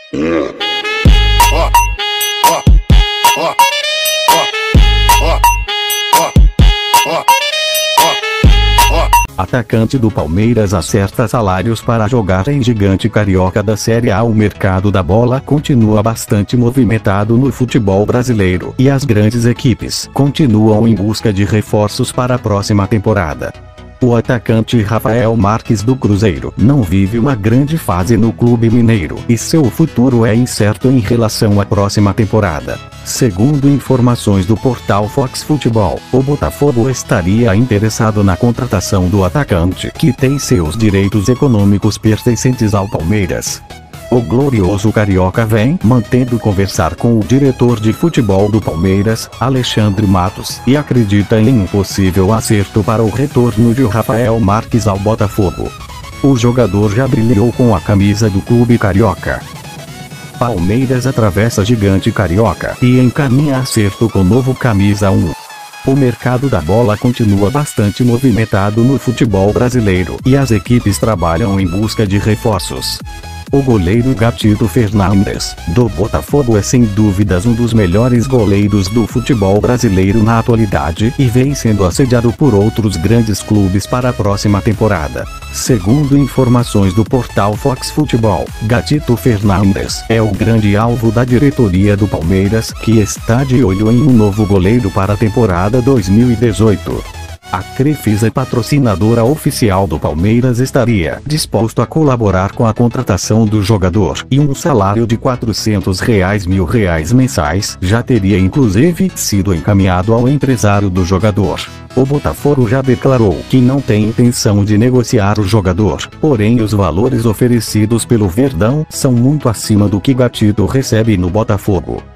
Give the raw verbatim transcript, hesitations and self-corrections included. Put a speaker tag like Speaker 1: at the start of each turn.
Speaker 1: Atacante do Palmeiras acerta salários para jogar em gigante carioca da Série A. O mercado da bola continua bastante movimentado no futebol brasileiro e as grandes equipes continuam em busca de reforços para a próxima temporada. O atacante Rafael Marques do Cruzeiro não vive uma grande fase no clube mineiro e seu futuro é incerto em relação à próxima temporada. Segundo informações do portal Fox Futebol, o Botafogo estaria interessado na contratação do atacante, que tem seus direitos econômicos pertencentes ao Palmeiras. O glorioso carioca vem mantendo conversar com o diretor de futebol do Palmeiras, Alexandre Matos, e acredita em um possível acerto para o retorno de Rafael Marques ao Botafogo. O jogador já brilhou com a camisa do clube carioca. Palmeiras atravessa gigante carioca e encaminha acerto com novo camisa um. O mercado da bola continua bastante movimentado no futebol brasileiro e as equipes trabalham em busca de reforços. O goleiro Gatito Fernandes, do Botafogo, é sem dúvidas um dos melhores goleiros do futebol brasileiro na atualidade e vem sendo assediado por outros grandes clubes para a próxima temporada. Segundo informações do portal Fox Futebol, Gatito Fernandes é o grande alvo da diretoria do Palmeiras, que está de olho em um novo goleiro para a temporada dois mil e dezoito. A Crefisa, patrocinadora oficial do Palmeiras, estaria disposto a colaborar com a contratação do jogador, e um salário de quatrocentos reais mil reais mensais já teria inclusive sido encaminhado ao empresário do jogador. O Botafogo já declarou que não tem intenção de negociar o jogador, porém os valores oferecidos pelo Verdão são muito acima do que Gatito recebe no Botafogo.